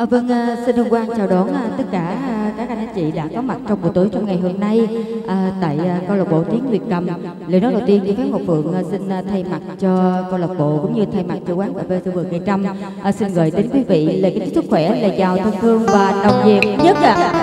Xin hân hoan chào đón tất cả các anh chị đã có mặt trong buổi tối trong ngày hôm nay tại câu lạc bộ Tiếng Việt Cầm. Lời nói đầu tiên thì phép Ngọc Phượng xin thay mặt cho câu lạc bộ cũng như thay mặt cho quán cà phê Xuân Vườn Ngày Trăm xin gửi đến quý vị lời kính chúc sức khỏe, lời chào thân thương và nồng nhiệt nhất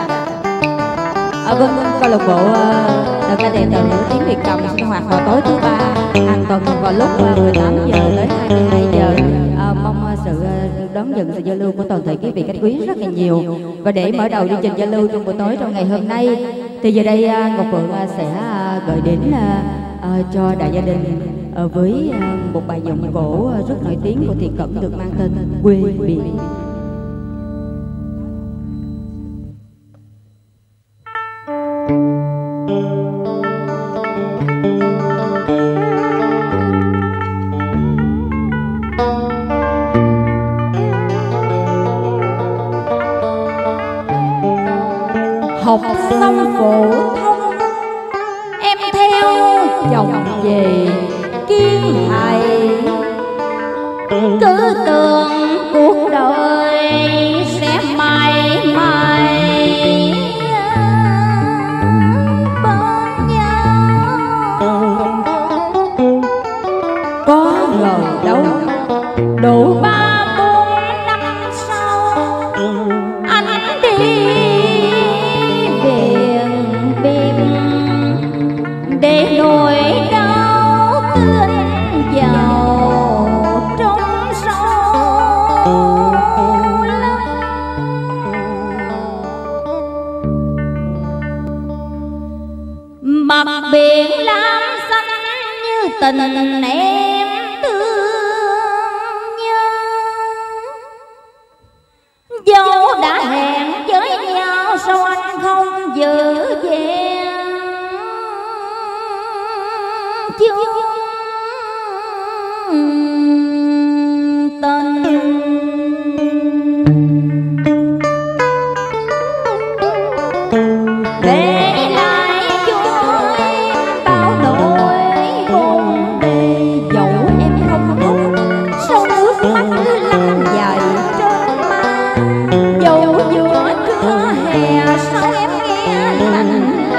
câu lạc bộ đoàn ca đệm đạo nữ Tiếng Việt Cầm sinh hoạt vào tối thứ ba hàng tuần vào lúc 18 giờ tới 22 giờ. Mong sự đón nhận sự giao lưu của toàn thể quý vị khách quý rất là nhiều. Và để mở đầu chương trình giao lưu trong buổi tối trong ngày hôm nay thì giờ đây Ngọc Phượng sẽ gửi đến cho đại gia đình với một bài giọng cổ rất nổi tiếng của Thiện Cận được mang tên Quê Biển. Học xong phổ thông em theo chồng về Kiên Hải, cứ tưởng cuộc đời sẽ mãi mãi bên nhau. Có ngờ đâu đủ 3-4 năm sau anh đi để nỗi đau tươn vào trong sâu lắm. Mặt biển lam xanh như tình em thương nhớ, dẫu đã hẹn với nhau sao anh không giữ về tình. Để lại cho em bao nỗi buồn để dẫu em không khóc sao nước mắt cứ lăn dài trên má, dẫu giữa trưa hè sao em nghe lạnh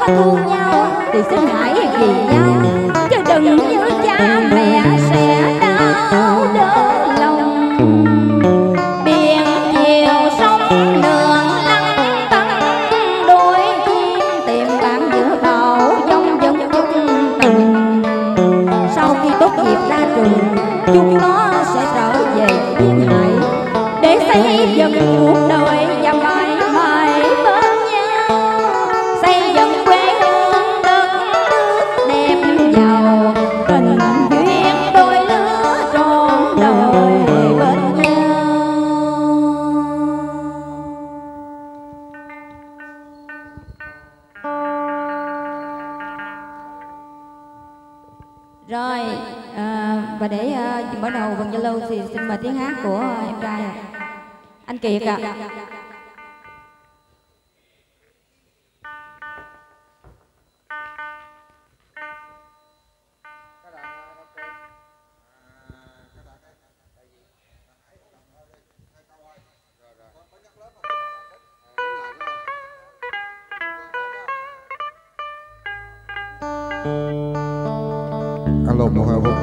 thương nhau thì xin hãy vì nhau, chứ đừng như cha mẹ sẽ đau đớn lòng. Biển chiều sông đường lăn tăn, đôi chim tìm bạn giữa bầu dông dưng chung tình. Sau khi tốt nghiệp ra trường, chúng nó sẽ trở về Duyên Hải để xây dựng cuộc đời và mãi mãi bên nhau, xây dựng quê hương đất nước đẹp giàu, tình duyên đôi lứa trọn đời bên nhau. Rồi, và để mở đầu phần giao lưu thì xin mời tiếng hát của em trai anh Kiệt ạ. Alo, 1 2 phút.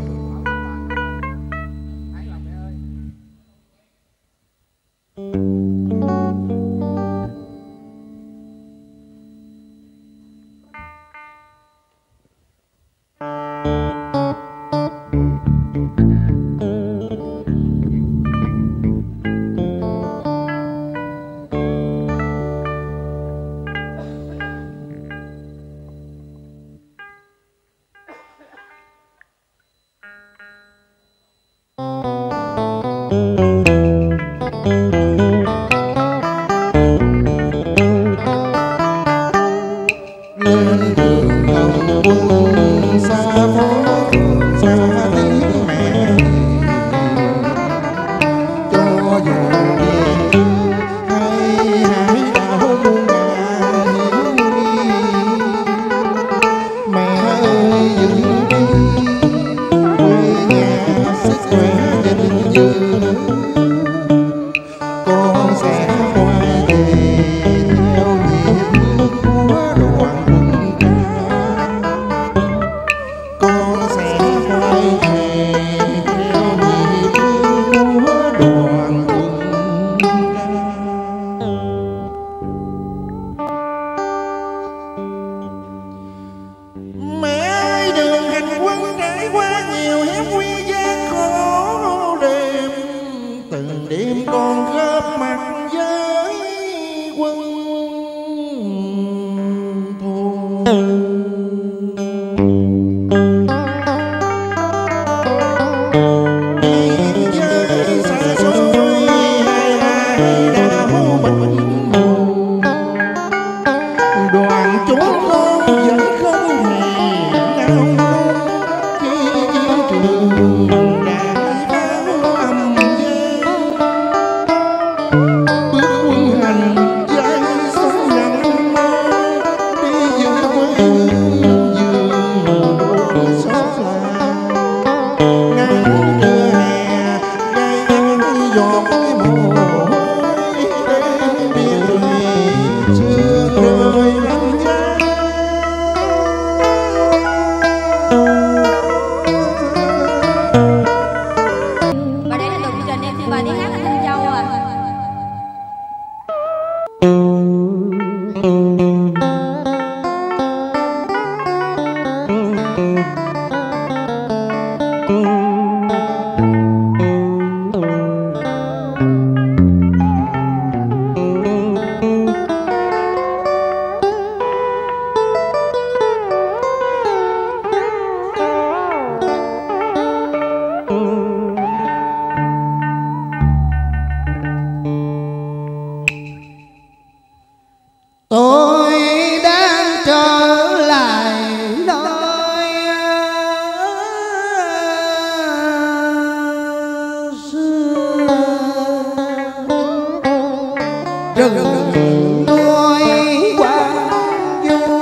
rừng đôi quang du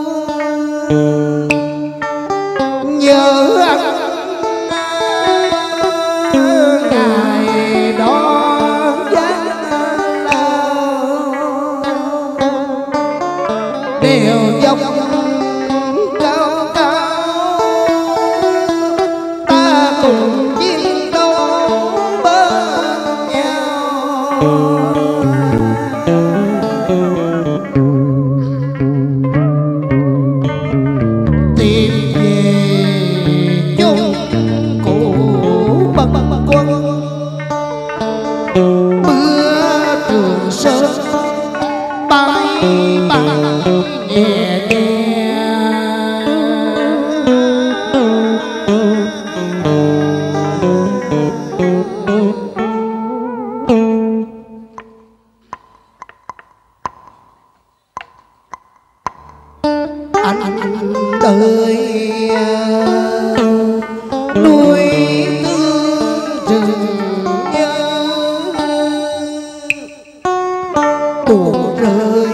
nhớ anh ngày đó vắng lao đều dốc cao cao, ta cùng chiến đấu bên nhau. Tìm về chung cũ bâng quân, mưa Trường Sơn bay bay nhẹ nhẹ. Anh đợi nuôi tương rừng nhớ, buồn rơi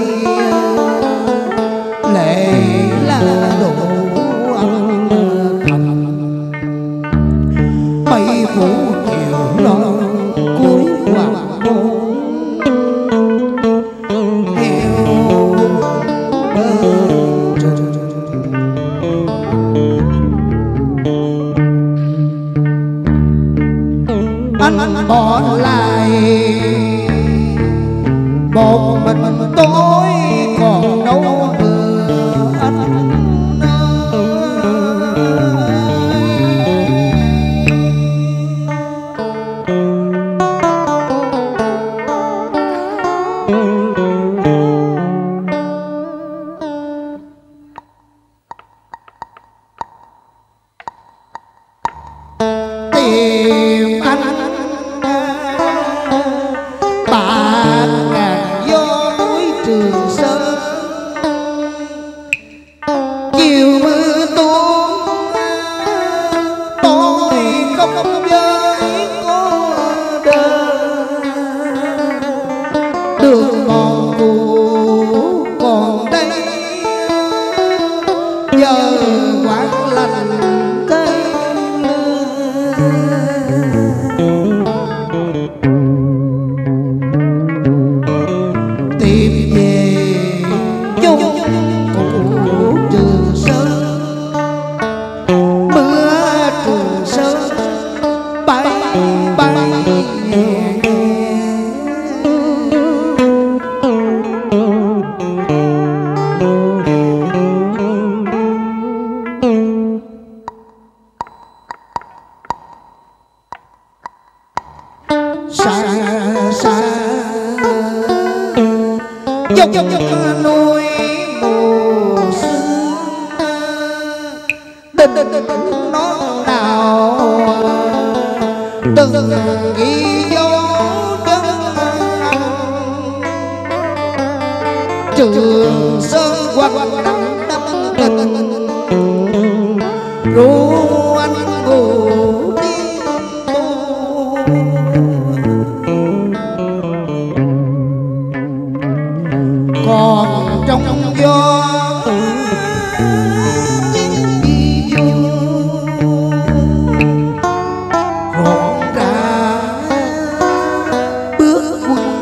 lệ là đổ âm thầm. Mây phủ chiều non cuối hoàng hôn, heo bên rừng. Anh bỏ lại một mình tôi còn đâu nữa anh tìm anh bạc ngàn gió núi Trường Sơn. Chiều mưa tuôn tôi không với cô đơn, đường mòn cũ còn đây giờ quán lành cây. Tìm về chung cũ Trường Sơn, mưa Trường Sơn bay bay nhẹ nhẹ. Xa xa dốc núi mù sương, đừng nó nào đừng ghi dấu chân anh. Trường Sơn quanh năm năm tình ru anh ngủ đi tu. Còn trong gió đi du rộn rã bước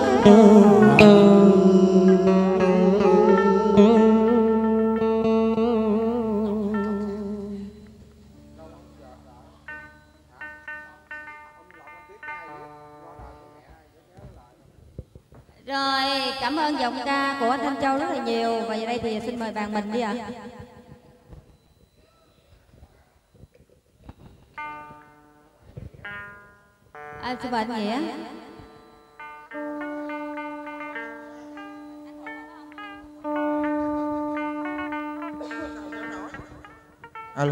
Rồi, cảm ơn giọng ca của Thanh Châu rất là nhiều. Và giờ đây thì xin mời bạn mình đi ạ. Xin mời anh Nghĩa. Alo.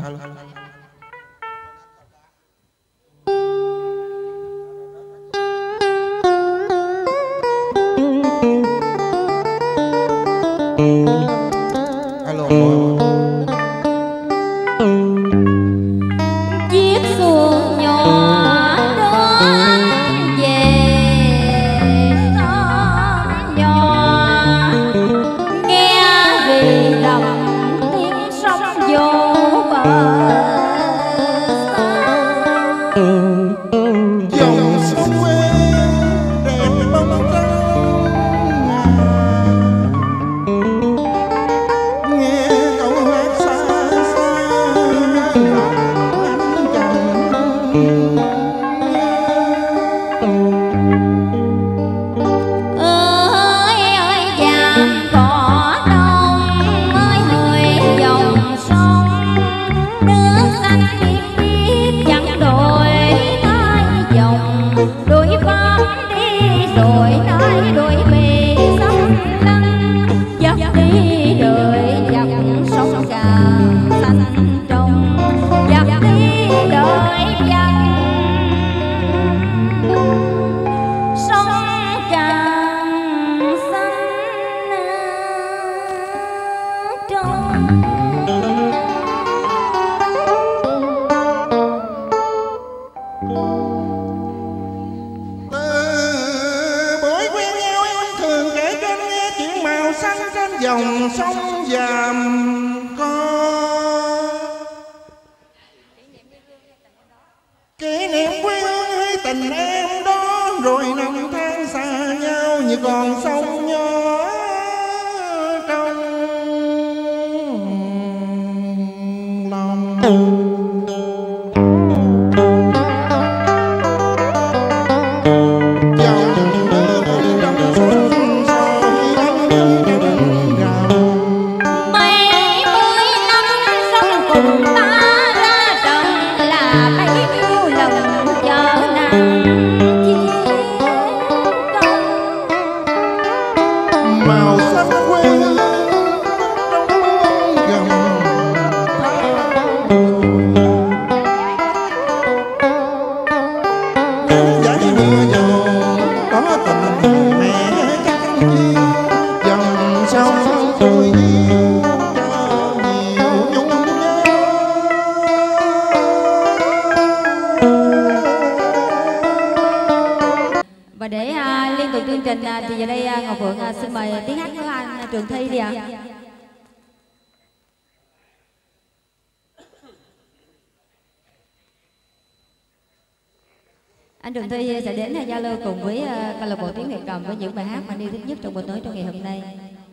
Alo. chiếc xuồng nhỏ đó về xóm nhỏ, nghe vì lầm tiếng sóng vô bờ xa. Dòng sông quê đẹp bóng trăng, nghe Buổi quen nhau em thường kể cho anh nghe chuyện màu xanh trên dòng sông Vàm Co. Kỷ niệm quê hương hay tình em đó, rồi năm tháng xa nhau như con sông nhỏ trong lòng. Mấy mươi năm sống cùng ta ra trận là bấy nhiêu lần chờ nàng chia công. Màu sắc quê hương trong gầm dãy mưa dầu có tình mẹ chắc chi dòng sông trôi đi cho nhiều nhung nhớ. Và để liên tục chương trình thì giờ đây Ngọc Phượng xin mời tiếng hát của anh Trường Thi đi ạ. Anh Trường Thi sẽ đến giao lưu cùng với câu lạc bộ Tiếng Việt Cầm với những bài hát mà anh yêu thích nhất trong buổi tối trong ngày hôm nay.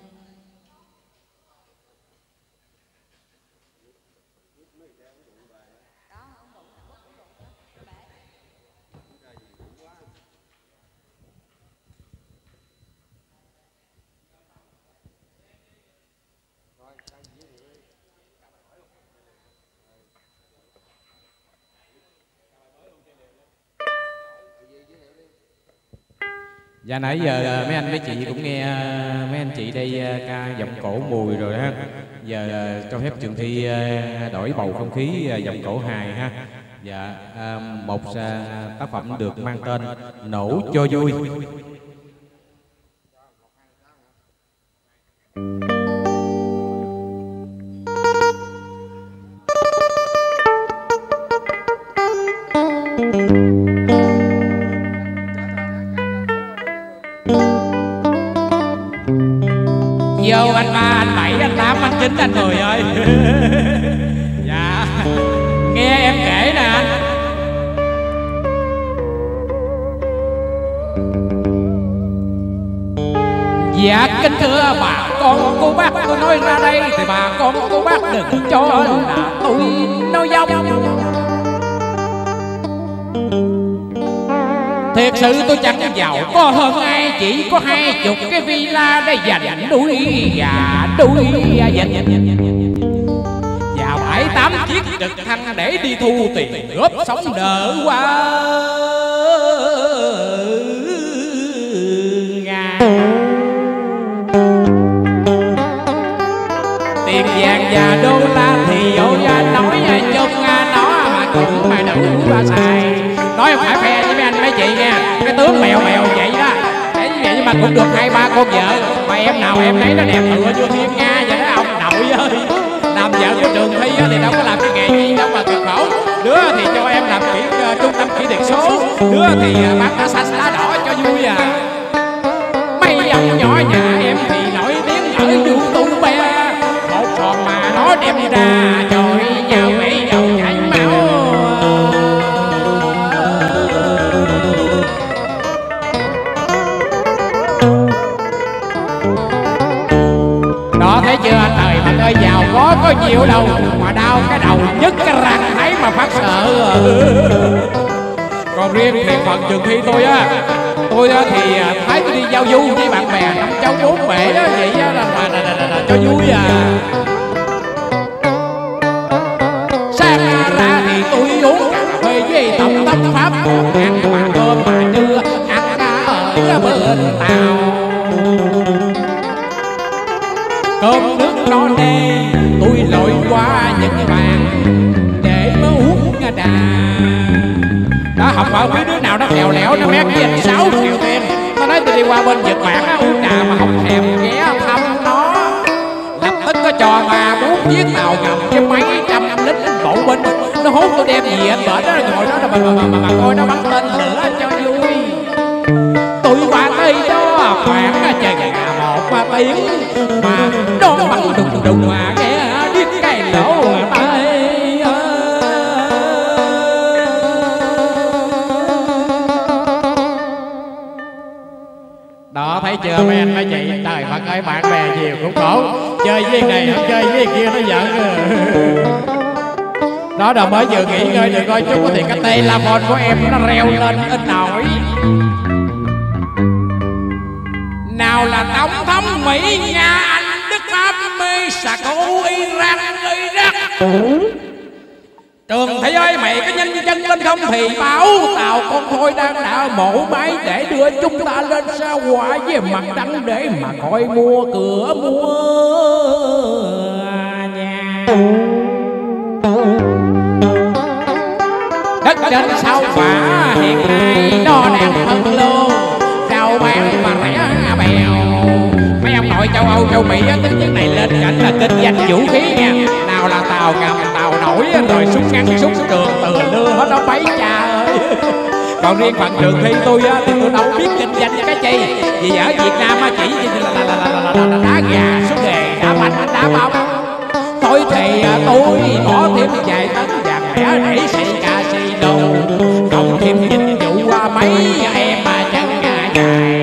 Dạ nãy giờ mấy anh mấy chị cũng nghe mấy anh chị đây ca giọng cổ mùi rồi ha. Giờ cho phép Trường Thi đổi bầu không khí giọng cổ hài ha. Dạ một tác phẩm được mang tên Nổ cho vui. Vô anh 3, anh 7, anh 8, anh 9, anh 10 ơi. Dạ nghe em kể nè anh. Dạ kính thưa bà con cô bác, tôi nói ra đây thì bà con cô bác đừng cho là tôi nói dông. Thiệt sự tôi chẳng giàu có hơn ai, chỉ có 20 cái villa để dành đuôi gà đuôi vịt và 7-8 chiếc trực thăng để đi thu tiền góp sống đỡ qua ngàn. Tiền vàng và đô la thì ôi nói chung nó mà cũng mà đủ ba xài. Nói không phải phe với mấy anh mấy chị nha, cái tướng mèo mèo vậy đó. Thế vậy nhưng mà cũng được 2-3 con vợ, mà em nào em thấy nó đẹp tựa như thiên nga vậy đó ông nội ơi. Làm vợ của Trường Thi thì đâu có làm cái nghề gì đâu mà cực khổ. Đứa thì cho em làm trung tâm kỹ thuật số, đứa thì bán lá xanh lá đỏ cho vui à. Mấy ông nhỏ nhà em thì nổi tiếng ở YouTube một còn mà nó đem ra trời nhào mấy dầu chảy máu. Đó thấy chưa, trời mặt ơi giàu có nhiều đâu mà đau cái đầu nhức cái răng thấy mà phát sợ. Còn riêng thì phần Trường Thi tôi thì thấy tôi đi giao du với bạn bè năm châu bốn bể đó, vậy đó là cho vui à. Sáng ra thì tôi uống cà phê với tổng thống Pháp, ăn mà cơm mà chưa ăn ở bên Tàu. Cơm nước no nê tôi lội qua những bàn để mới uống trà. Đó không phải biết đứa nào nó khéo léo nó mét với 6 triệu tiền. Nó nói tôi đi qua bên Nhật Bản uống trà mà không thèm ghé thăm nó. Lập tức có trò bà bún mà coi nó bắn tên lửa cho vui. Tôi qua đây đó khoảng chừng 1 tiếng mà nó bắn đùng đùng mà nghe điếc cái lỗ tay. Đó thấy chưa mấy anh mấy chị, trời Phật ơi, bạn bè nhiều cũng khổ, chơi với này không chơi với kia nó giận. Đó là mới vừa nghỉ ngơi được coi chút thì cái telephone của em nó reo lên in nổi. Nào là tổng thống Mỹ, Nga, Anh, Đức, Pháp, Mexico, Iran, Iraq. Trường thế giới mày có nhanh chân lên không thì báo tàu con thôi đang đảo mổ máy để đưa chúng ta lên sao hỏa với mặt trăng để mà coi mua cửa mua nhà. Đất trên sao phả hiện nay nó đang phân lô, rau bán mà rẻ bèo. Mấy ông nội châu Âu châu Mỹ tính chất này lên cảnh là kinh doanh vũ khí nha. Nào là tàu ngầm tàu nổi rồi súng ngắn súng trường từ lưa hết đó bấy cha ơi. Còn riêng phần Trường Thi tôi thì tôi đâu biết kinh doanh cái chi, vì ở Việt Nam chỉ là đá gà số đề đá banh đá bóng. Thôi thì tôi bỏ thêm vài tấn vàng mẻ để xây casino, cộng thêm dịch vụ mấy em chân dài.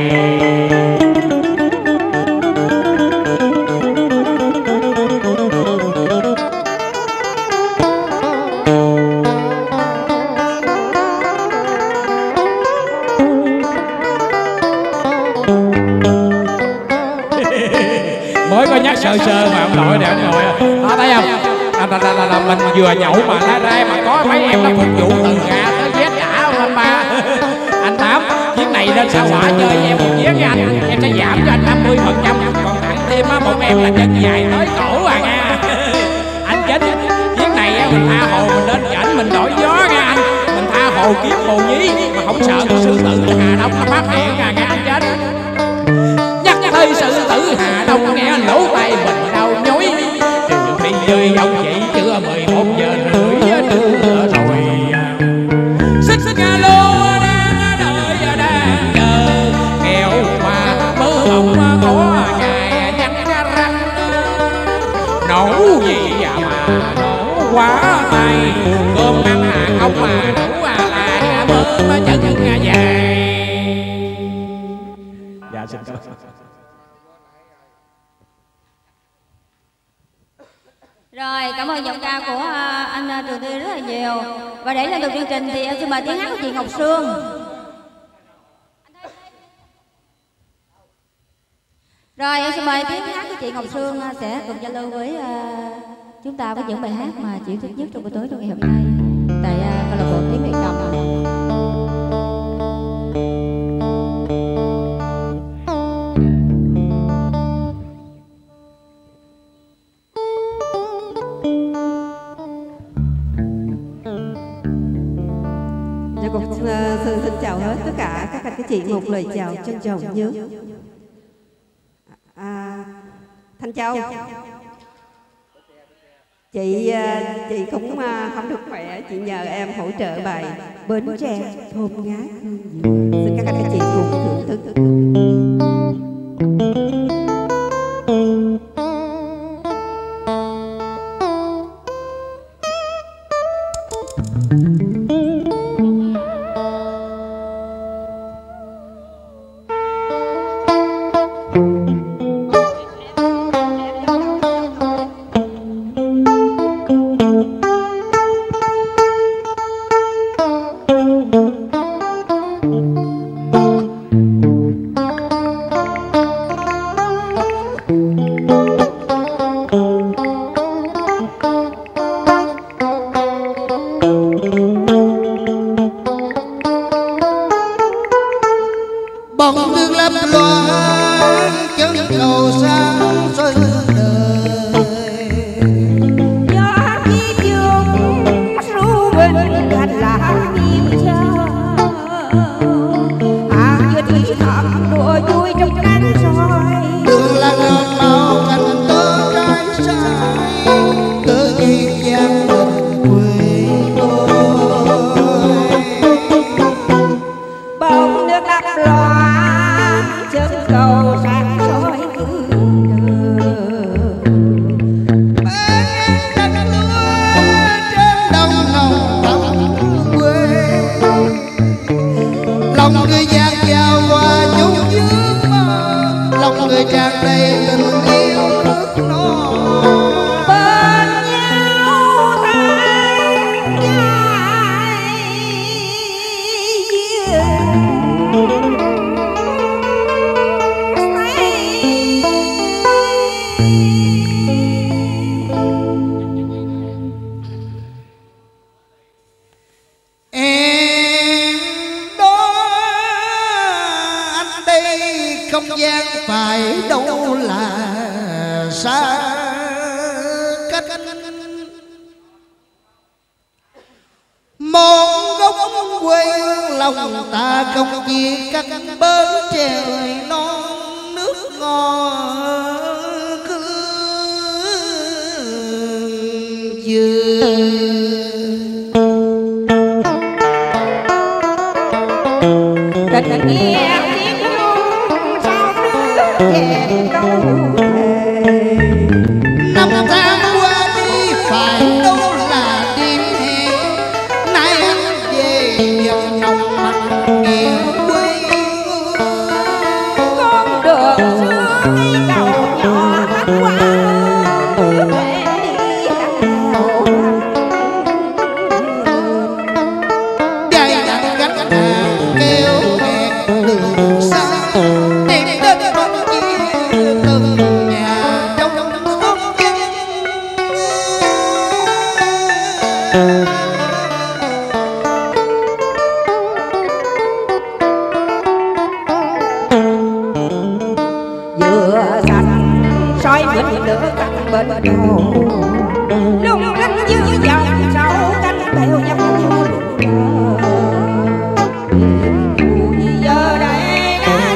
Mới có nhắc sơ sơ mà ông nội này ông nội đó thấy không, là mình vừa nhậu mà ra đây mà có mấy em nó phục vụ từ gà tới vét đã không anh ba. Anh Tám chiếc này lên sao hỏa chơi với em một chiếc với anh, em sẽ giảm cho anh 50%, còn tặng thêm một em là chân dài tới cổ à nha. Anh chết chiếc này mình tha hồ mình lên cảnh mình đổi gió nha anh, mình tha hồ kiếm bồ nhí mà không sợ sư tử Hà Đông nó phát hiện à nha anh chết. Hơi sư tử Hà Đông nghe lỗ tay mình đau nhói, Trường Thi chơi ông chị chưa 11 giờ rưỡi trưa rồi. Xích ga lô đang đợi đang chờ, nghèo mà mơ mộng có ngày nhăn răng. Nấu gì mà nấu quá tay, cơm ăn không mà nấu lại mơ chân dài. Dạ xin cảm ơn. Rồi, cảm ơn giọng ca của anh Trường Thi rất là nhiều. Và để lên được chương trình thì em xin mời tiếng hát của chị Ngọc Sương. Rồi, em xin mời tiếng hát của chị Ngọc Sương sẽ cùng giao lưu với chúng ta với những bài hát mà chị thích nhất trong buổi tối trong ngày hôm nay tại câu lạc bộ Tiếng Việt Cầm. Xin chào hết tất cả các anh các chị, một lời chào trân trọng nhất. Thanh Châu, chị cũng không được khỏe, chị nhờ em hỗ trợ bài Bến Tre thơm ngát hương dừa. Xin các anh các chị cùng thưởng thức. bóng nước lấp loáng chân cầu sáng soi đời. Gió khi dương ru bên hành lang miền trao, vừa thì thầm đùa vui trong cánh soi. Đường là ngọn máu cánh tình yêu nước non bên nhau tháng em đó anh đây không gian phải đâu là xa cách một góc quê hương lòng ta không chia cắt bến trời non nước ngọt tình nghe tiếng ru sao nước chèn đâu thề. năm tháng qua đi phải đâu là đêm hè nay anh về miền nồng mặt nghĩa quê Con đường xưa đi đầu nhỏ hát qua về đi cánh đầu dài dặn gánh hàng kêu hẹn đường xa tìm đến bên kia từng nhà trong xóm dân vừa xanh soi mình lửa cạnh bên đầu lung lánh dưới dòng sâu cánh bèo nhấp nhô giờ đây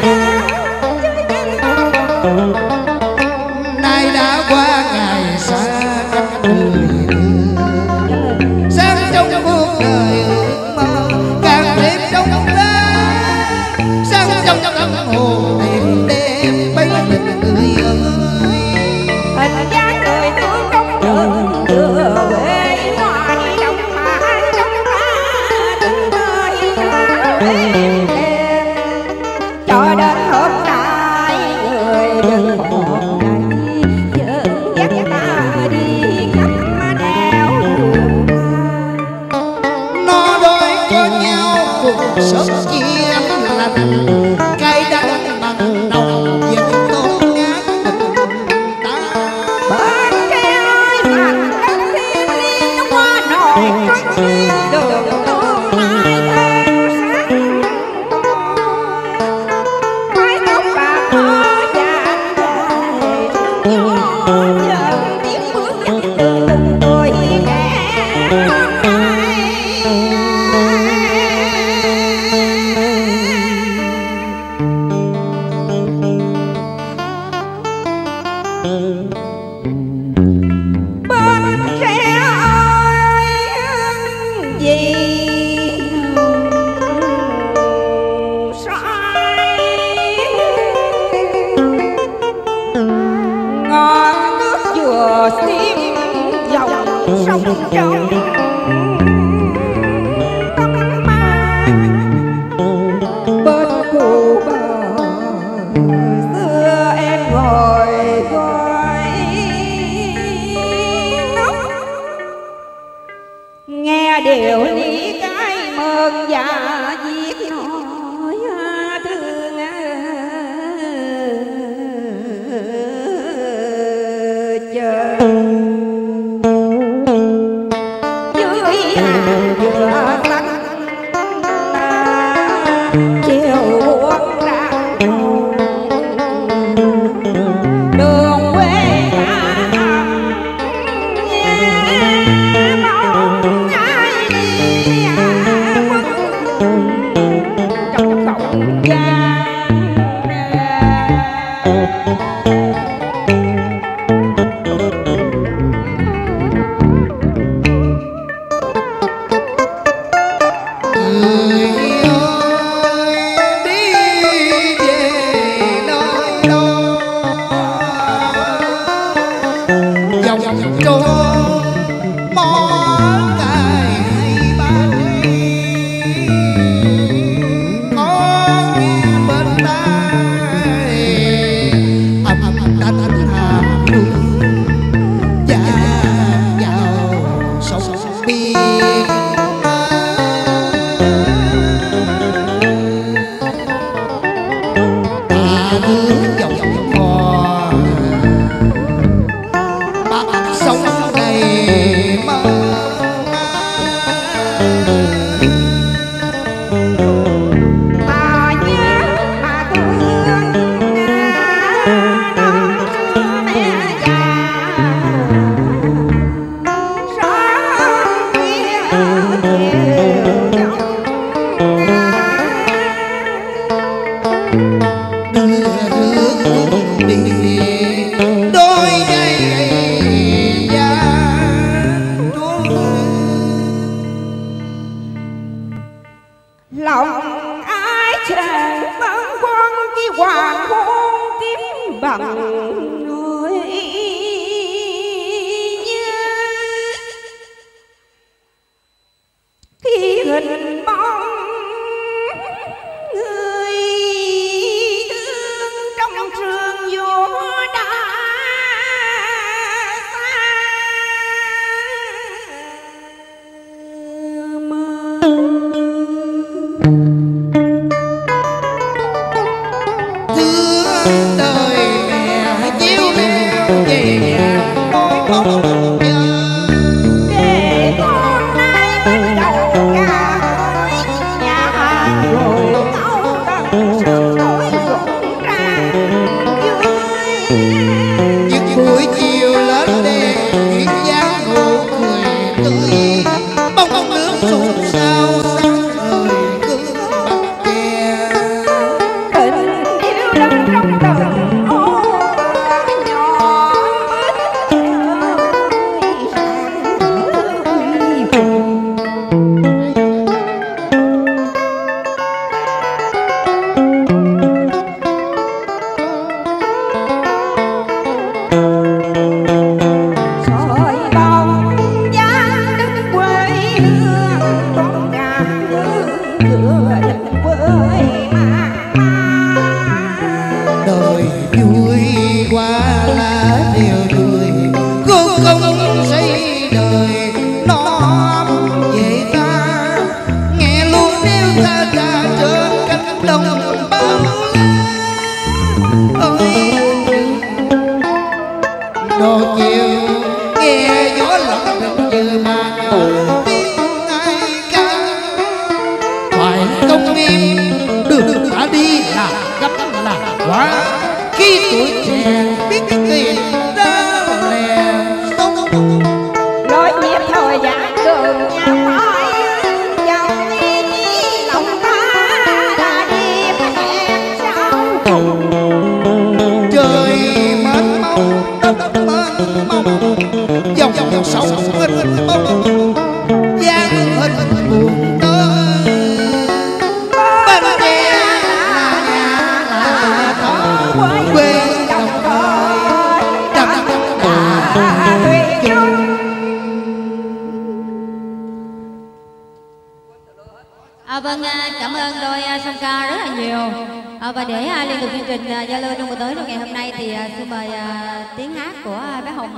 nay đã qua ngày xa cách người đưa sáng trong cuộc đời ước mơ càng thêm trong lá sáng trong tâm hồn đêm đêm bấy mình người ơi hình dáng người thương không được vừa về ngoài đông hải đông ta từng nơi êm đêm cho đến hôm nay người đừng một ngày dẫn dắt ta đi khắp nẻo đường nó đôi có nhau cùng sống chia lành cay đắng bằng nồng vẫn tốt ngát tình ta bên tre ơi mặt đất thiên liêng nó qua nổi trắng duyên đường tương lai theo sáng mái tóc bạc ở dàn dài nhỏ dần tiếng bước dắt từng tuổi trẻ bên tre ơi vì sai ngọn nước vừa xiêm dòng sông trong tâm ma bên cụ bờ xưa em ngồi coi ngóng nghe điều lý cái mơn và viết nỗi thương chờ dưới hàng dừa xanh chiều buông ra đường quê ta nghe mong ai đi trong không gian đồ chiều nghe gió lộng rừng như mà tiếng ai ca phải công nghiêm đường đã đi là gấp là quá khi tuổi trẻ biết tiền ra lè sông lối nhịp thời gian đường nhà mỏi dòng đi lòng ta đã đi hẹn sao trời mênh mông đất mênh mông dòng dòng sông mênh mông giang hình buồn tới bên kia là nhà là có quê đồng cõi đậm đà thủy chung. Vâng, cảm ơn đôi song ca rất là nhiều. Và để liên tục chương trình giao lưu trong buổi tối trong ngày hôm nay thì xin mời tiếng hát của bé Hồng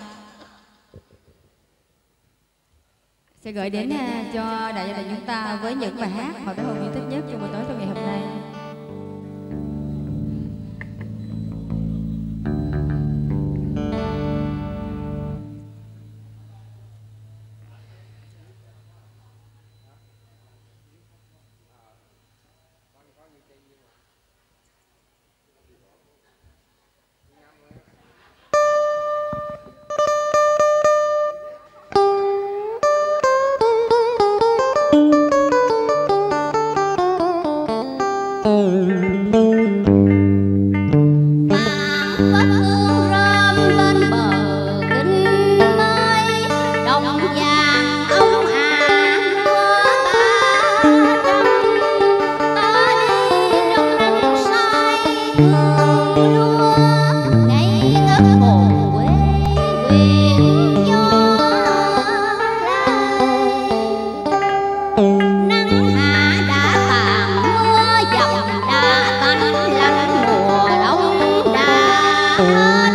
sẽ gửi đến cho đại gia đình chúng ta với những bài hát mà bé Hồng yêu thích nhất trong buổi tối trong ngày hôm nay. Ah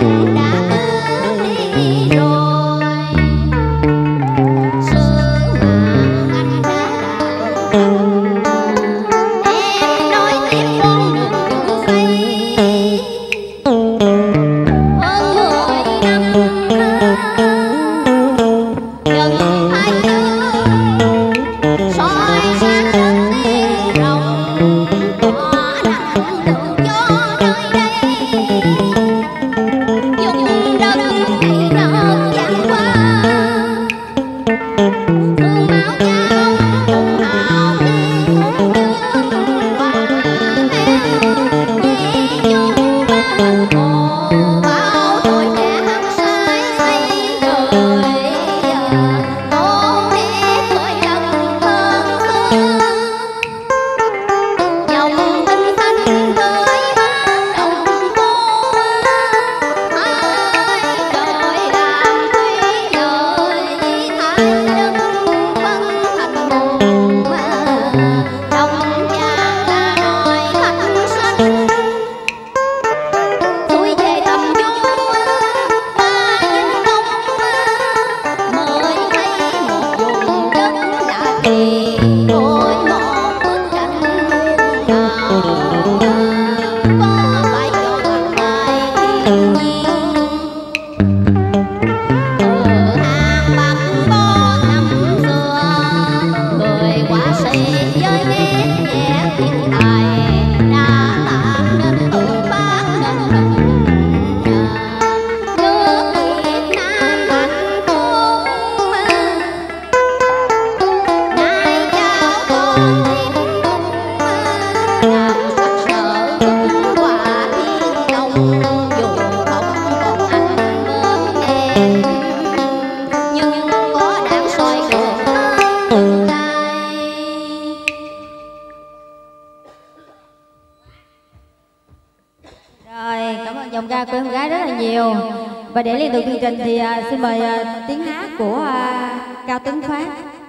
giọng ca của em gái rất là nhiều. Và để liên tục chương trình thì xin mời tiếng hát của Cao Tuấn Phát.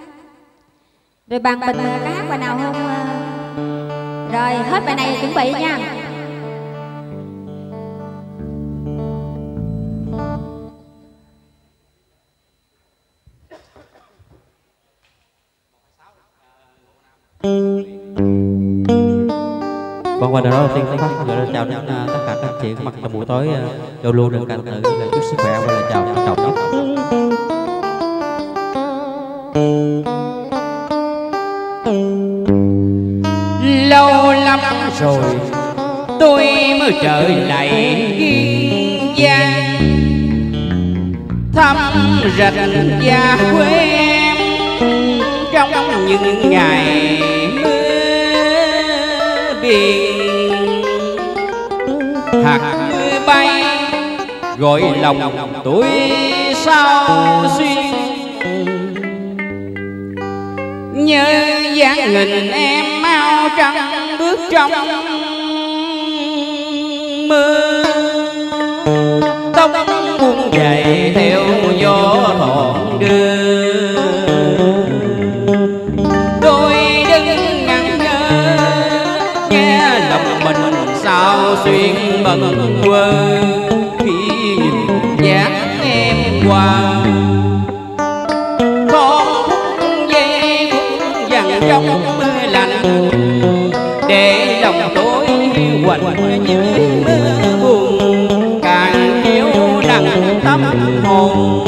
Rồi bạn mình có hát bài nào không? Rồi hết bài này chuẩn bị nha. Qua đó đầu tiên Phát gửi lời chào đến tất cả các chị có mặt trong buổi tối giao lưu đường ca tự là chúc sức khỏe và lời chào trân trọng nhất. Lâu lắm rồi tôi mới trở lại Kiên Giang, thăm rạch gia quê em trong những ngày mưa biển. Hạt mưa bay gọi lòng tôi sao xuyên, nhớ dáng nghìn em áo trắng bước trong mưa. Tóc buông dậy theo gió thọn đưa, tôi đứng ngẩn ngơ nghe lòng mình sao xuyên bâng quơ khi nhìn dáng em qua. Con phút giây phút dằn trong mưa lạnh để lòng tôi quạnh như mưa buồn càng chiếu nặng tâm hồn.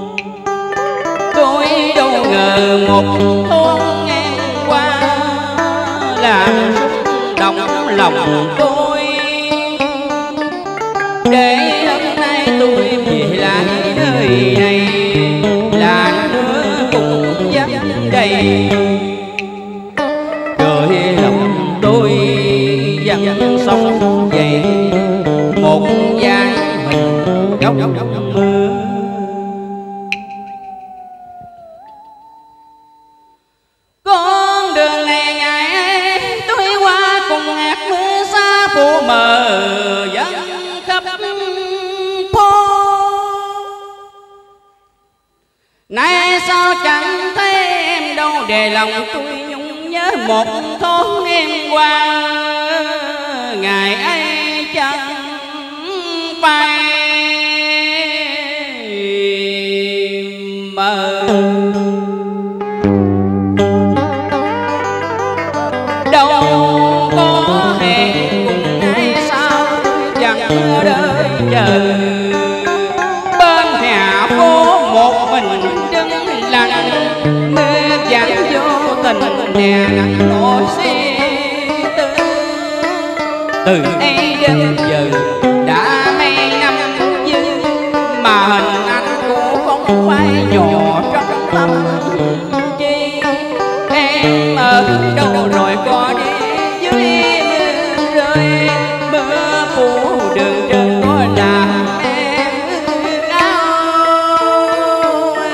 Tôi đâu ngờ một thôn ngang qua làm xúc động lòng tôi, để hôm nay tôi về lại nơi này là nước cũng dắt đầy. Trời lòng tôi dặn sông dậy một dáng hình góc mưa. Con đường này ngày ấy tôi qua cùng hạt mưa xa phủ mờ vẫn khắp phố. Nay sao chẳng thấy em đâu, để lòng tôi nhung nhớ một thôn em qua ngày ấy chẳng phai. từ ấy đến giờ đã mấy năm dư mà hình anh cũng không phải nhỏ trong tâm chi. Em ở đâu rồi có đi dưới rơi mưa phủ đường trơn có làm em đau.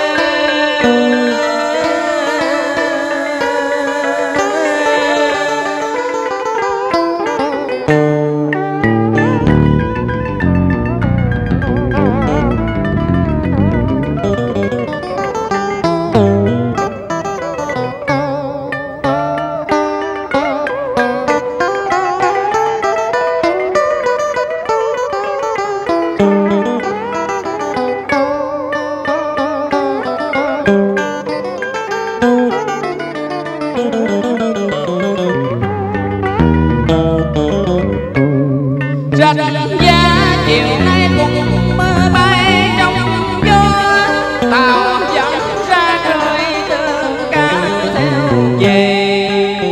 Rạch giá chiều nay cùng mơ bay trong gió, tàu dẫn ra khơi tương ca theo về.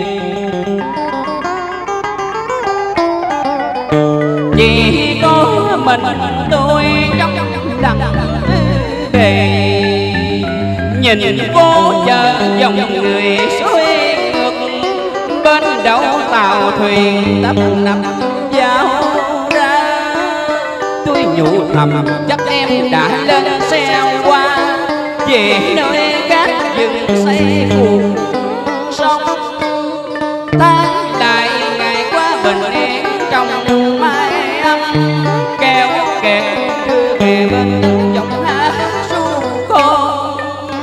Chỉ có mình tôi trong đằng đề, nhìn vô chợ dòng người xuôi ngược, bên đầu tàu thuyền tấp nập giao ra. Tôi nhủ thầm chắc em đã lên xe qua về nơi các rừng xây cuộc sống. Tháng lại ngày qua bình yên trong mái ấm, kéo kẹt đưa về bên giọng hát ru con.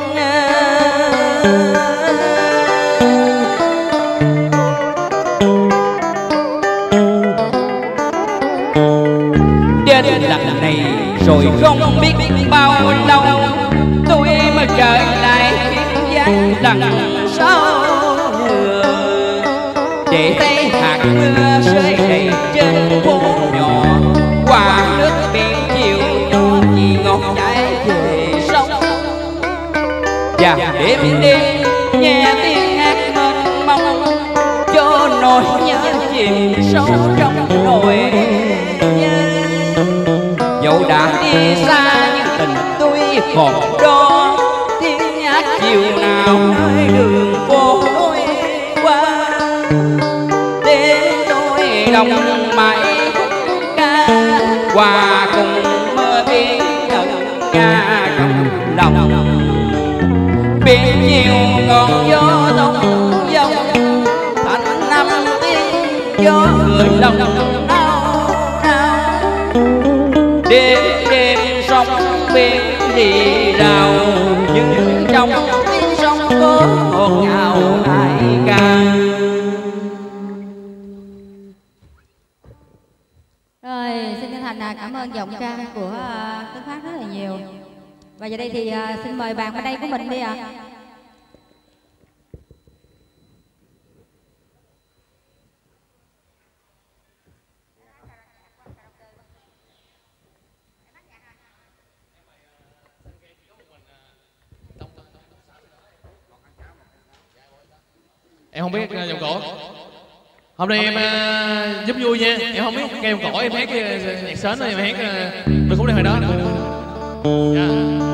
Đến lần này rồi không biết bao lâu tôi mới trở lại kiên giang đằng sau người, để thấy hạt mưa rơi đầy trên phố nhỏ, qua nước biển chiều gió chỉ ngọt chảy về sông. Và đêm đêm nghe tiếng hát mênh mông, cho nỗi nhớ chìm sâu trong nỗi nhớ. Dẫu đã đi xa nhưng tình tôi còn đó, tiếng hát chiều nào nơi đường phố lối qua. Đêm đôi đồng mãi ca hòa cùng mơ biển ngân nga trong lòng. Biển nhiều ngọn gió tung dông, thành năm tiếng gió người lòng đau đau. Đêm đêm sóng biển đi rào, nhưng trong tiếng sóng có ngọt ngào ai ca. Rồi, xin chân thành cảm ơn giọng ca của Tứ Phát rất là nhiều. Và giờ đây thì xin mời bạn bên đây của mình đi ạ. Em không biết giọng cổ. Hôm nay em giúp vui nha. Em không biết nghe giọng cổ, em hát cái nhạc sến này, em hát bài khúc này hồi đó. Dạ.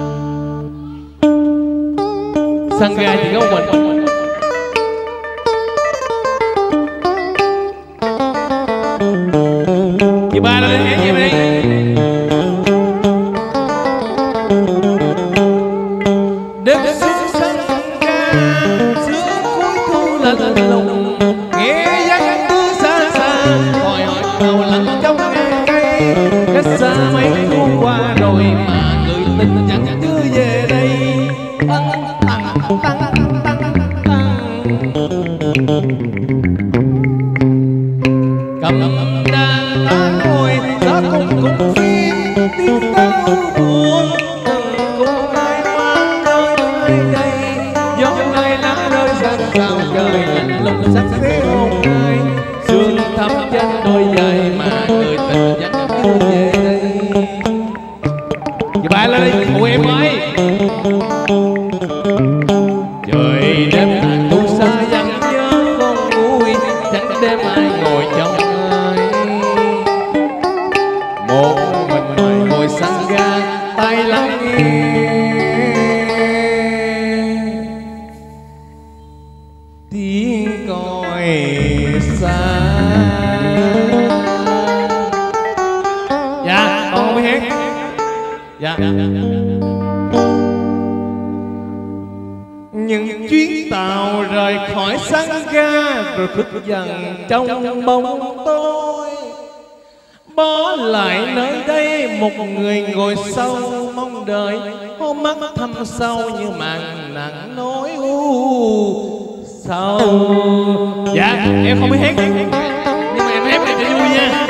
Sân ga chỉ có một mình. Chị ba lên hát với em đi. Đêm xuống sân ga giữa cuối thu lạnh lùng, nghe giăng mưa xa xa hỏi hỏi tàu lặng trong ngàn cây. Cách xa mấy thu qua rồi mà người tình chẳng chưa về đây. Cầm đàn ta ngồi gió cùng cùng phiên tiếng tao buồn. Cùng ai mang đôi ai đây, gió ngày nắng rơi sang sao trời lạnh lùng sắc xế hôn ai. Sương thấm trên đôi giày mà người tình chẳng chưa về đây. Chị bài lên đây phụ em ơi. Trời đêm tàn thu xa vắng nhớ con vui, chẳng đêm ai ngồi trong ai. Dạ. Những chuyến tàu rời khỏi sân ga rồi khuất dần trong bóng tối, bỏ lại nơi đây một người ngồi sâu mong đợi, hô mắt thâm sâu như màn nặng nỗi sâu. Dạ em không biết hát nhưng mà em hát này cho vui nha.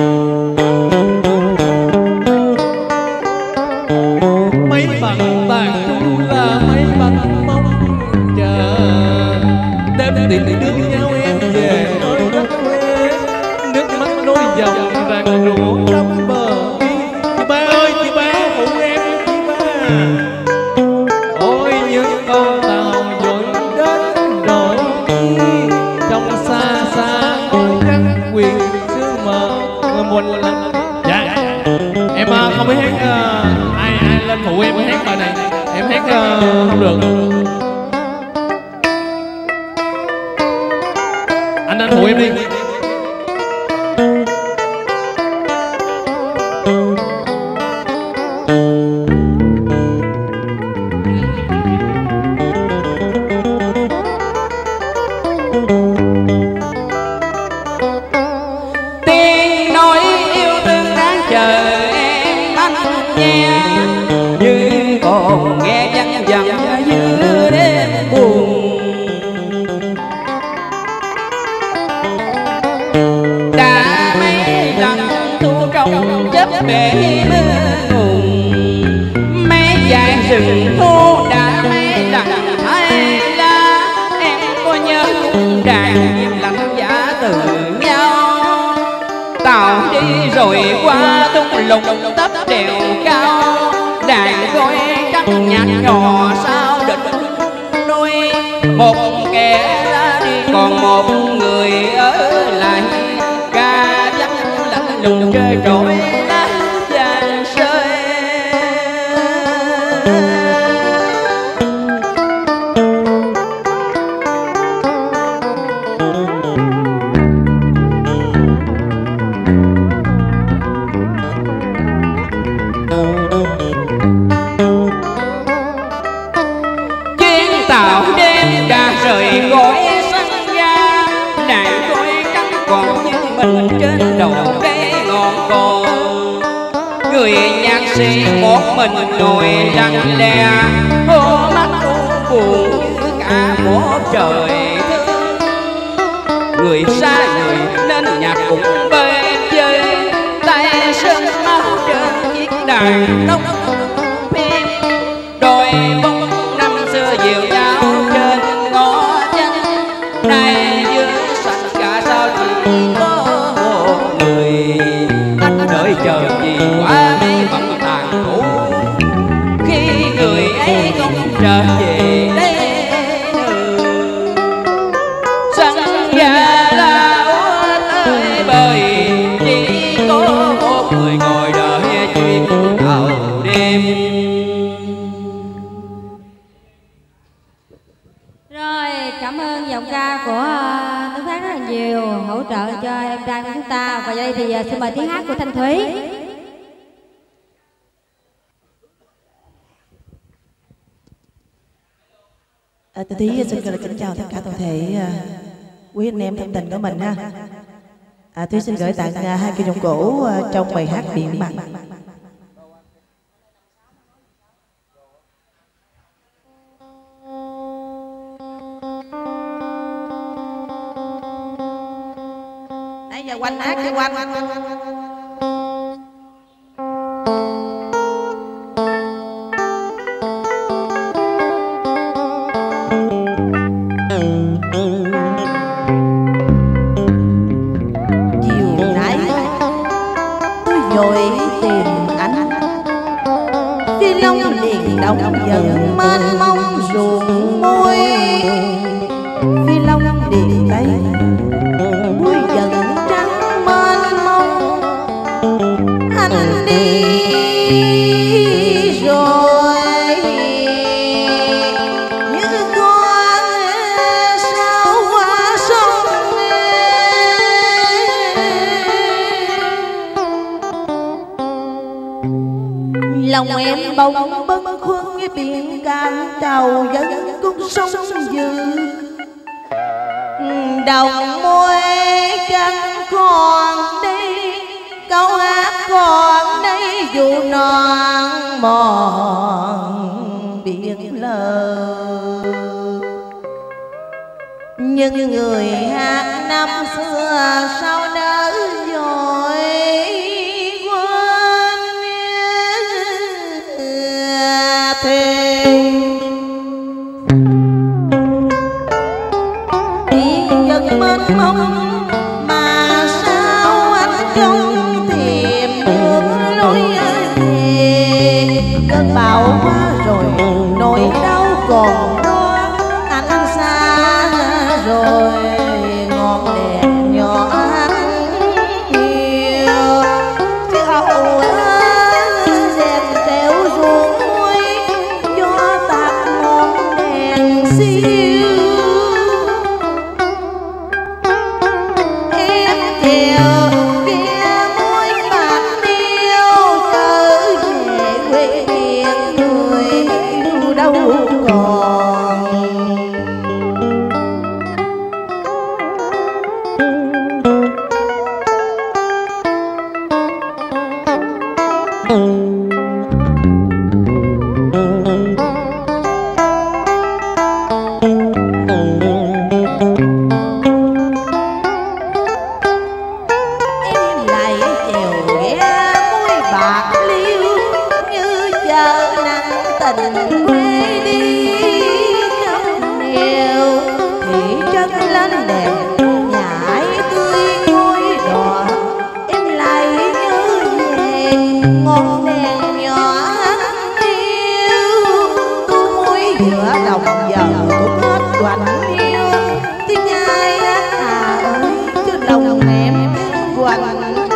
Mấy bằng tàn thu là mấy bằng mong chờ, đêm tìm đưa nhau em về nơi đất quê, nước mắt nối dòng ràng rủa trong bờ bi. Chị ba ơi chị ba phụ em chị ba. Ôi những con tàu dội đến rồi trong xa xa ngôi trắng quyền sương mờ một lần. Dạ em không biết hát, ai lên phụ em hát bài này, em hát không được. Anh phụ em đi. Tiếng nói yêu thương đang chờ em anh nghe, như còn nghe văng vẳng giữa đêm buồn. Đã mấy lần thu trong chớp bể mưa ngùng, mấy dải rừng thu đã mấy lần hay la. Em có nhớ đàn lạnh giá từ nhau, tàu đi rồi qua tung lùng tấp đèo cao, đàn gói trắng nhạt nhỏ sao định nuôi. Một kẻ ra đi còn một người ở lại, ca vắng lạnh lùng chơi trội lá vàng rơi. Chuyến tàu đêm đã rời gói sân ga, nàng gói trắng còn như mình trên đầu cây ngọn cò. Người nhạc sĩ một mình ngồi lặng lẽ, hô mắt u buồn như cả một trời thương. Người xa người nên nhạc cũng bên chơi, tay sơn máu trên chiếc đàn nóc phim. Đôi bóng năm xưa dìu nhau trên ngõ vắng, nay giữa sạch cả sao chỉ có một người. Anh đợi chờ gì quá mấy bận tàn cũ, khi người ấy không trở về đây nữa. Sân ga lao tới bời, chỉ có một người ngồi đợi chuyến tàu đêm. Rồi, cảm ơn giọng ca của Tuấn Phát rất là nhiều, hỗ trợ cho em trai của chúng ta. Và đây thì xin mời tiếng hát của Thanh Thúy. Tôi Thúy xin gửi lời kính chào tất cả toàn thể quý anh em thân tình của mình ha. Thúy xin gửi tặng hai cây giọng cổ trong bài hát Biển Mặn. Nãy giờ quanh hát cái quanh. Chiều nãy tôi vội tìm anh, phi long liền động dần mênh mông ruộng môi. Phi long liền tay môi dần trắng mênh mông. Anh đi rồi như con sao qua sông, Lòng em bỗng bâng khuâng với biển cạn trào dâng cung sông dư. Đồng môi trăng còn đây, câu hát còn đây dù non mòn biển lờ. Nhưng người hát năm xưa sao nỡ dội quên thề. Tiếng dân mênh mông mà sao anh không tìm được lối về. Cơn bão qua rồi nỗi đau còn đó, anh xa rồi ngọn đèn nhỏ nhiều. Chiếc ẩu đèn treo ruộng muối, gió tạt ngọn đèn xiêu. Em chèo kia môi bạc điêu, trở về quê miền người đâu còn. Em lại chèo ghe môi bạc liêu, như chờ nắng tình quê đi trong nèo. Thị trấn lên đèn nhảy tươi ngôi đỏ, em lại nhớ về ngọn đèn nhỏ yêu. Tu môi giữa đồng giờ cũng hết quạnh yêu. Tiếng ai hát ơi cho lòng em quạnh vắng.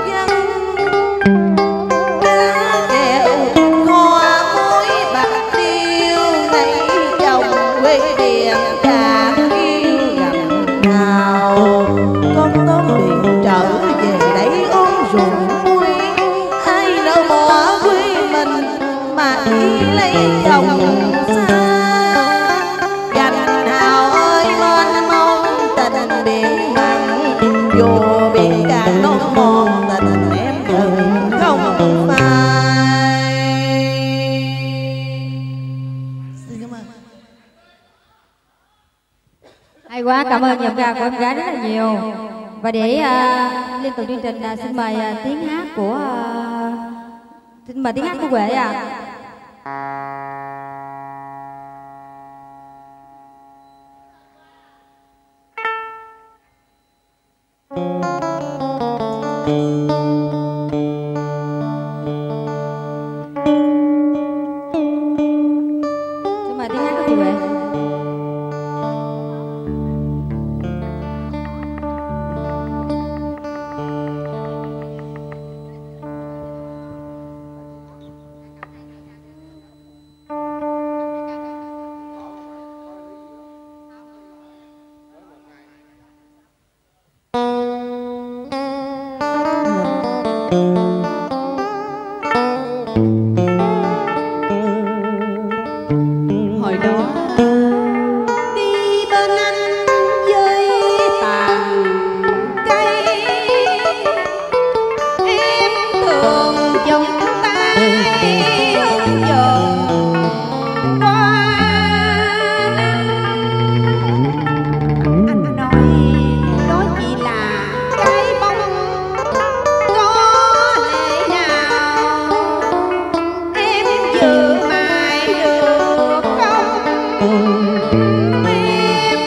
Cá kèo hoa môi bạc điêu, ngày chồng quê điện càng yêu gần nào. Con tôm điện trở về đây ôm ruộng muối, ai nỡ bỏ quê mình mà đi lấy chồng xa. Gành hào ơi mênh mông tình biển mặn, dù biển cạn non mòn tình em đừng không phai. Xin cảm ơn. Hay quá, cảm ơn giọng ca của em gái rất là nhiều. Và để liên tục chương trình, xin mời tiếng hát của Huệ ạ. Xin mời tiếng hát của chị Huệ. Hồi đó đi bên anh với tàn cây, em thường vòng tay hướng dồn qua. Anh nói chỉ là cái bóng có lẽ nào em giữ mãi được không em?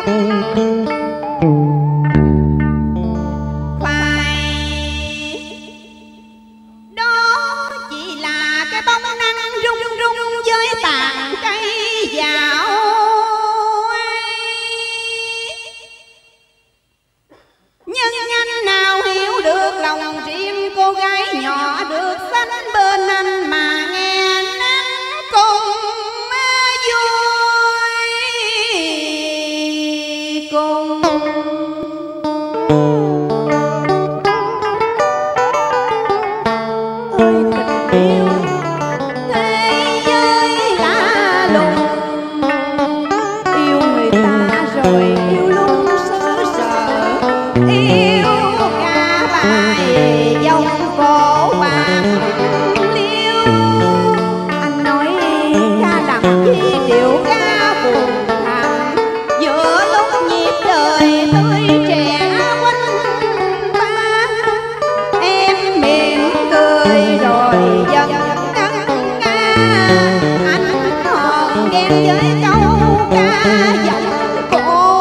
Phải, đó chỉ là cái bóng nắng rung anh hòn đen với câu ca giọng cổ.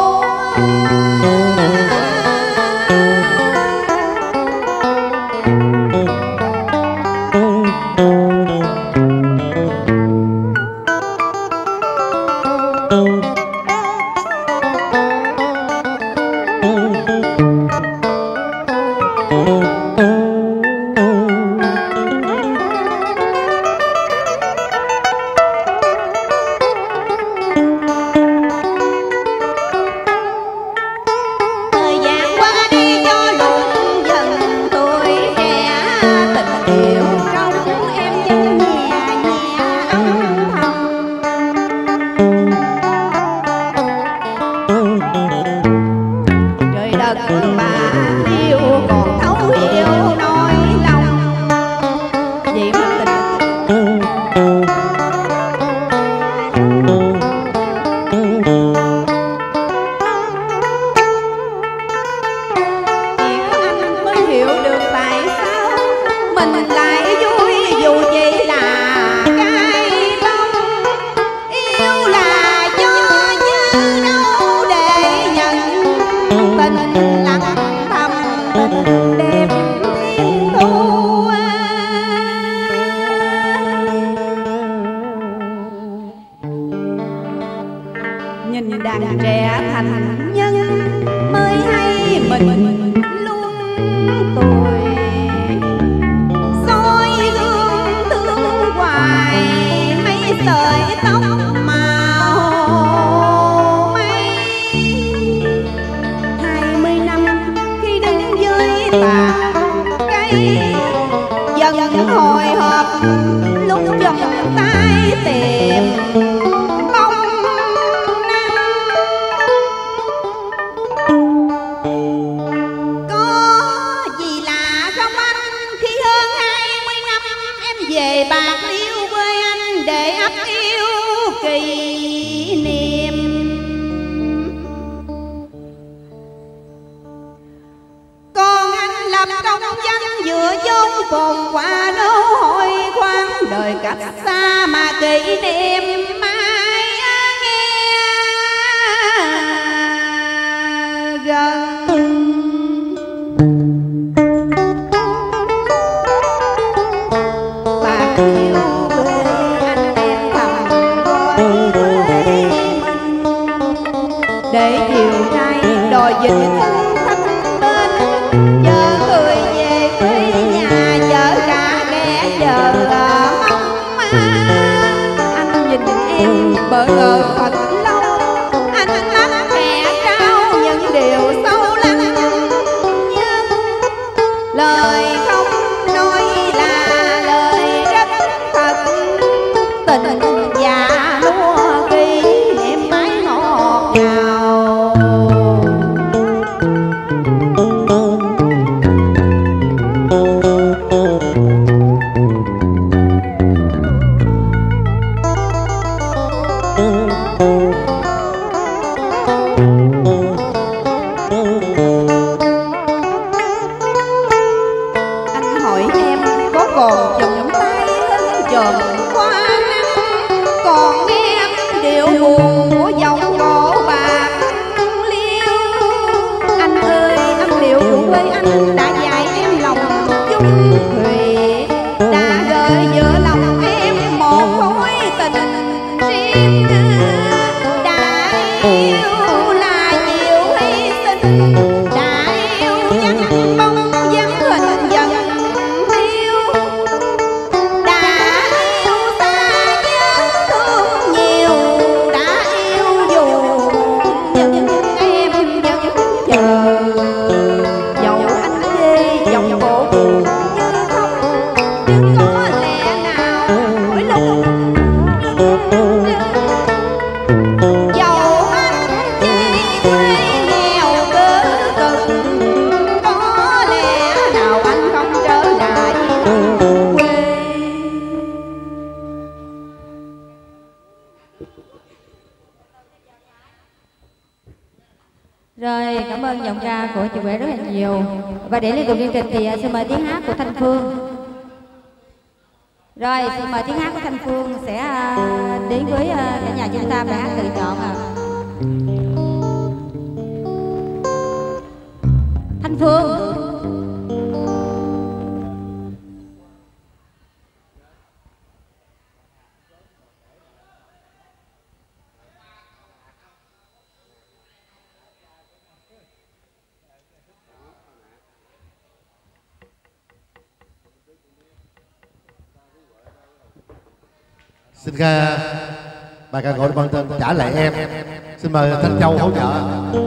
Nhìn đàn trẻ thành nhân mới hay mình luôn tuổi, soi gương thương hoài mấy sợi tóc màu mây. 20 năm khi đứng dưới tàn cây, dần hồi hộp lúc vòng tay tìm về Bạc Liêu với anh để ấp yêu kỷ niệm. Còn anh làm công danh vừa vốn còn qua đô hội khoáng, đời cách xa mà kỷ niệm mai nghe gần. Để chiều nay đòi vĩnh thắp bên, vợ người về quê nhà vợ cả ghé chờ mong. Anh nhìn em bỡ ngỡ thật lâu, anh lắm mẹ trao những điều sâu lắng, nhưng lời không nói là lời rất thật. Tình già lúa kỷ niệm mãi ngọt ngào. Anh hỏi em có còn chồng tay hứng trộm qua năm, còn nghe điệu buồn của giọng cổ Bạc Liêu. Anh ơi, âm điệu của quê anh đã dạy em lòng chung thủy, đã gợi giữa lòng em một khối tình riêng. Đã yêu là chịu hy sinh, đã yêu dắt bóng dáng hình dần tiêu, đã yêu xa nhớ thương nhiều, đã yêu dù nhưng em vẫn chờ. Dẫu anh chê giọng cổ buồn như không, nhưng có lẽ nào mỗi lúc dẫu anh chê quê nghèo cơ cực, có lẽ nào anh không trở lại quê. Rồi, cảm ơn giọng ca của chị Huệ rất là nhiều. Và để liên tục chương trình thì xin mời tiếng hát của Thanh Phương. Rồi xin mời tiếng hát của Thanh Phương sẽ đến với cả nhà chúng ta bài hát tự chọn ạ. Thanh Phương. Xin bài ca gọi bằng tên Trả Lại Em. Xin mời Thanh Châu hỗ trợ.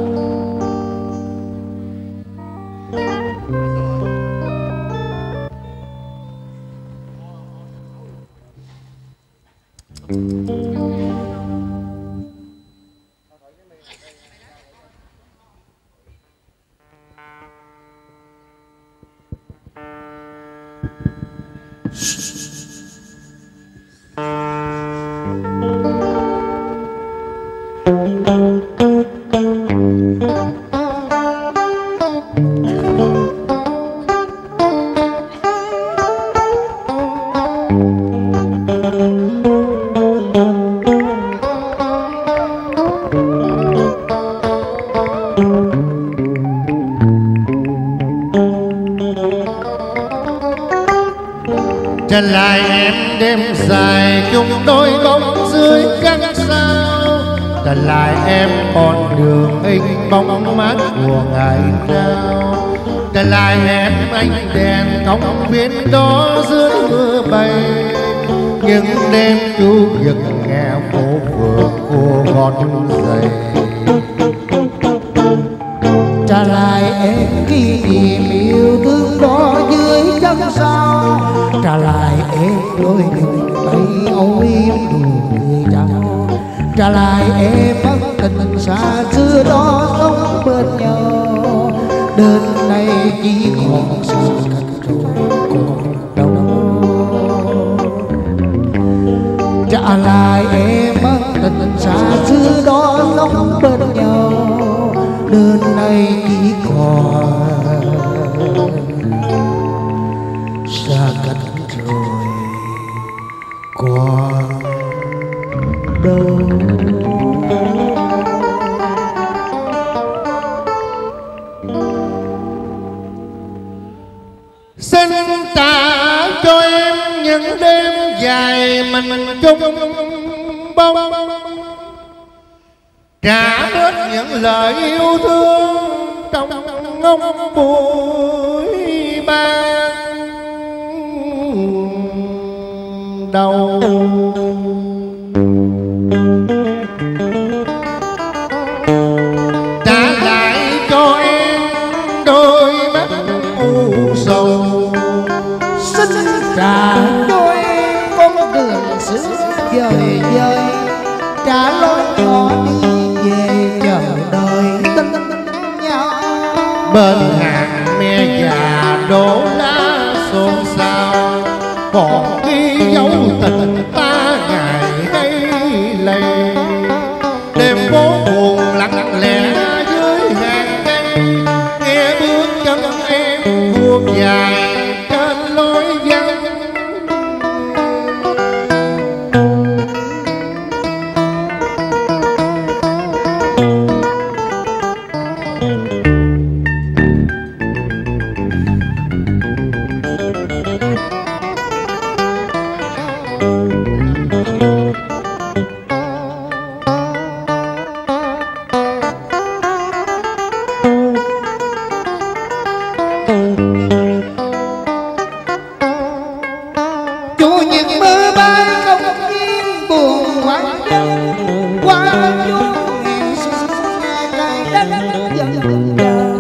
Trả lại em đêm dài chung đôi bóng dưới các sao, trả lại em con đường hình bóng mát của ngày nào, trả lại em ánh đèn công viên đó dưới mưa bay, những đêm chu dừng nghe phố phường cô gót giày. Trả lại em kỷ niệm yêu thương đó dưới chân sao, trả lại em đôi những tay âu yếm nụ cười trao, trả lại em ân tình xa xưa đó sống bên nhau, đến nay chỉ còn xa cách rồi còn đâu. Trả lại em ân tình xa xưa đó sống bên nhau, đến nay chỉ còn xa cách rồi còn đâu. Xin trả cho em những đêm dài mình chung bông, trả hết những lời yêu thương trong ngông buổi ban đầu. Trả lại cho em đôi mắt u sầu, xin trả cho em con đường xứ dời dời, trả lối nhỏ đi về chờ đợi tin nhau. Bên hàng me già đổ lá xôn xao, còn ghi dấu tình ta ngày hay lầy. Đêm phố buồn lặng lẽ dưới hàng cây, nghe bước chân em buông dài trên lối vắng. Chủ nhật mưa bay không yên buồn quanh chân, qua vô hẹn xuân ngày đất dần dần.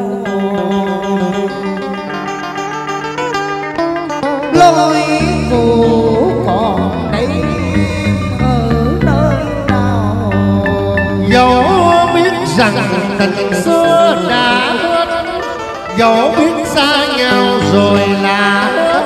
Lối cũ còn đây ở nơi nào, dẫu biết rằng tình xưa đã hết, dẫu biết xa nhau rồi là hết.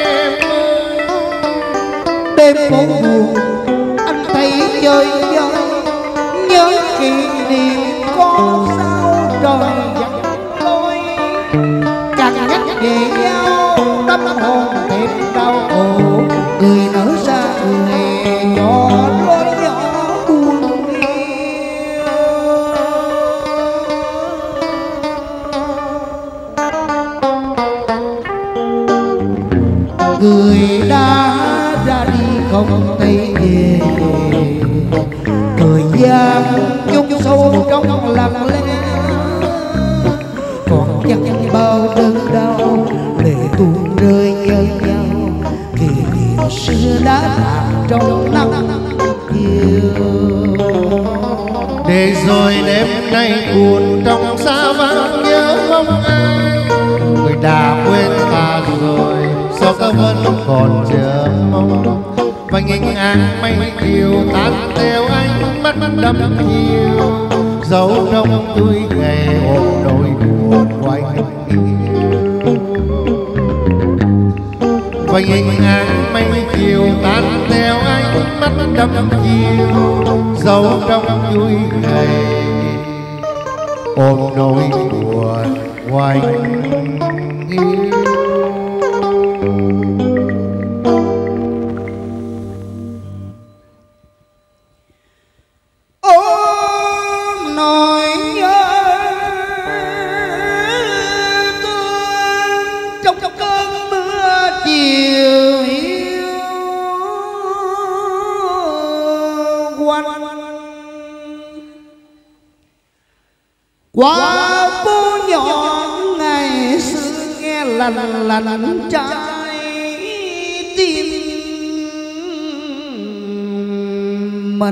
Đêm phố buồn anh thấy chơi vơi, nhớ kỷ niệm có sao trời dặn lối, càng nhắc về nhau tâm hồn thêm đau khổ người về. Thời gian nhung sâu trong lặng lẽ, còn chẳng bao đớn đau để tuôn rơi nhớ nhau. Kỷ niệm xưa đã lạc trong nắng chiều. Để rồi đêm nay buồn trong xa vắng nhớ không ai. Người đã quên ta rồi, sao ta vẫn còn chờ mong. Và nghênh ngang mây chiều tan theo ánh mắt đắm chiều. Dấu trong túi ngày ôm nỗi buồn quanh yêu. Và nghênh ngang mây chiều tan theo ánh mắt đắm chiều. Dấu trong túi ngày ôm nỗi buồn quanh yêu. Qua phố nhỏ ngày xưa nghe lành lành trái tim mình.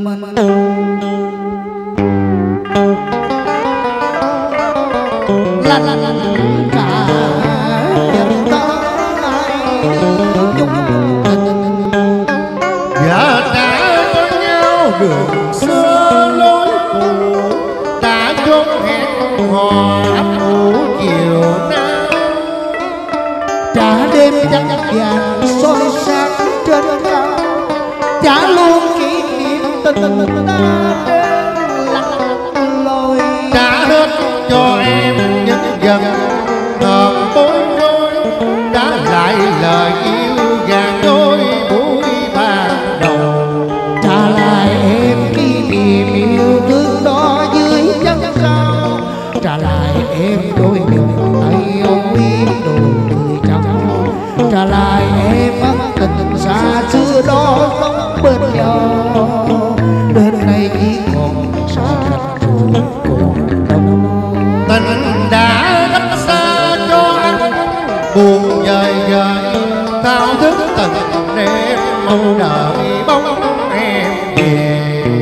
Lành cả dòng tay chung tình. Và đã có nhau đường xưa lối cũ, đã chốn hẹn hò ấp ủ chiều nào. Trả đêm trăng vàng soi sáng trên cao, trả luôn kỷ niệm tình ta đến lặng lội. Trả hết cho em những dần thơm bối rối, đã lại lời yêu vàng đôi buổi ban đầu. Trả lại em kỷ niệm yêu thương đó dưới chân cao. Trả lại em đôi vòng tay ôm im đôi cười trắng. Trả lại em ân tình xa xưa đó sống bên nhau. Đến nay chỉ còn xa cách rồi còn đông. Tình đã cách xa cho anh buồn dời dời, thao thức tình em mong đợi bóng em về.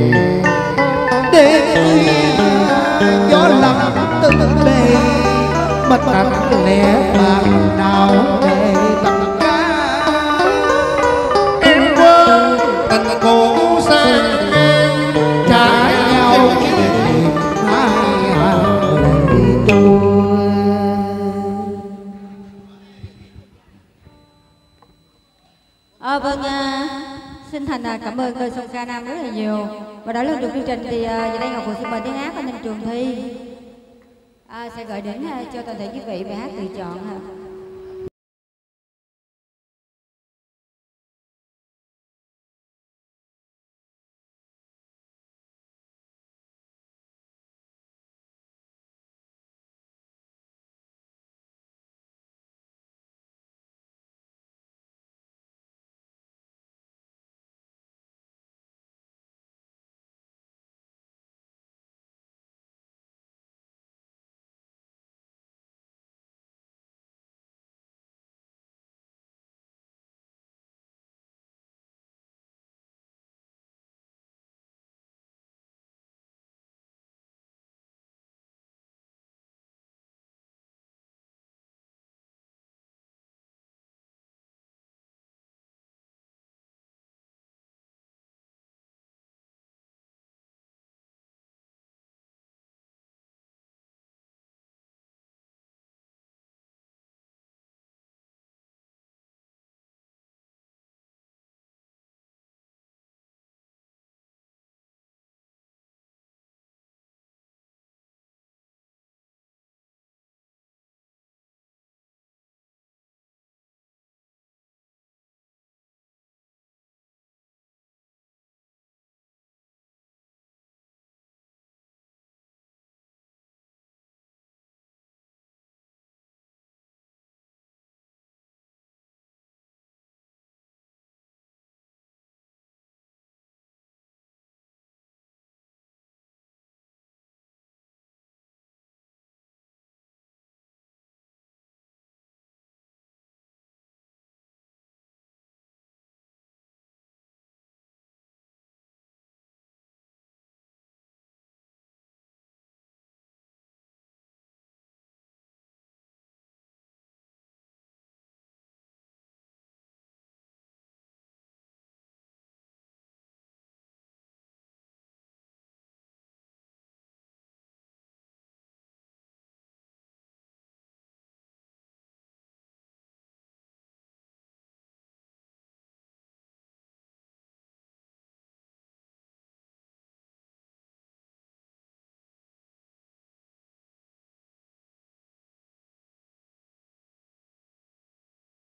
Đêm khuya gió lặng từng bề, mắt anh lẽ bạc nào để tặng ca. Em quên tình cũ sang em, Trả nhau kỷ niệm hai hàng lệ tôi. Vâng, xin thành cảm ơn cơ sông Ca Nam rất là nhiều. Và đã lên được chương trình thì giờ đây Ngọc Phượng xin mời tiếng hát anh Trường Thi sẽ gửi đến cho toàn thể quý vị bài hát tự chọn.